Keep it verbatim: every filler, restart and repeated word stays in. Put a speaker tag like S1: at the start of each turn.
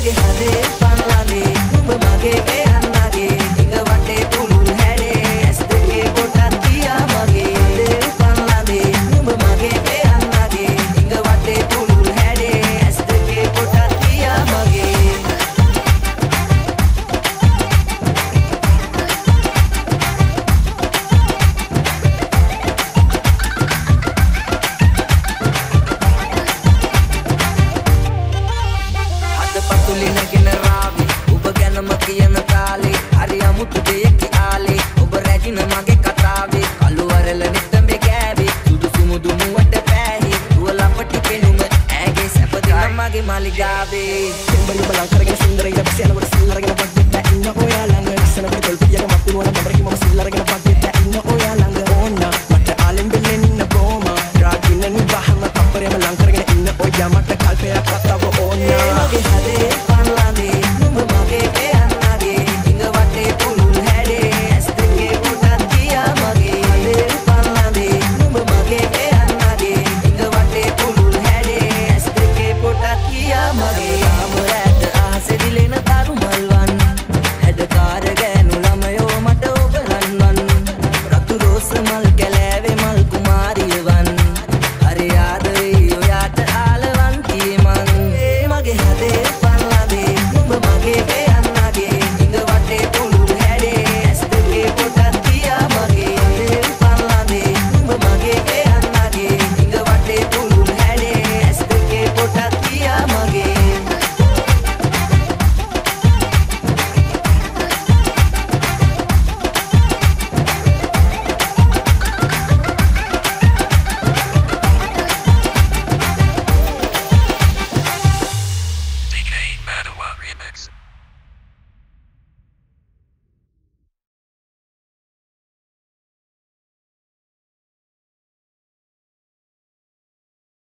S1: මගේ හදේ පනලගේ නුඹ මගේ එයන්නගේ ඉඟ වටේ පුළුල් හැඩේ ඇස් දෙකේ කොටක් තියා මගේ හදේ පනලගේ නුඹ මගේ එයන්නගේ ඉඟ වටේ පුළුල් හැඩේ ඇස් දෙකේ කොටක් තියා මගේ පතුලිනගෙන රාවි ඔබ ගැනම කියන තාලේ හරි අමුතු දෙයකි ආලේ ඔබ රැජින මගේ කතාවේ කළු වරල නිතඹේ ගෑවේ සුදු සුමුදු මුවට පෑහි දුවලපටි පෙනුම ඇගේ සැප දෙන මගේ මාලිගාවේ දෙම්බරි බලන් කරගෙන සුන්දර ඉර බැසනවර සිල්ලරගෙන පග්ගෙත් ඉන්න ඔයා ළඟ ඉස්සන පිට තොල් පියක මත්තු වන බඹරකි මම සිල්ලරගෙන පග්ගෙත් ඉන්න ඔයා ළඟ ඕන්න මට ආලෙන් බෙල්ලෙන් ඉන්න බොම රාගින්න නිවහම කප්පරේම ලං කරගෙන ඉන්න ඔයා මට කල්පයක් අතව ඕන්න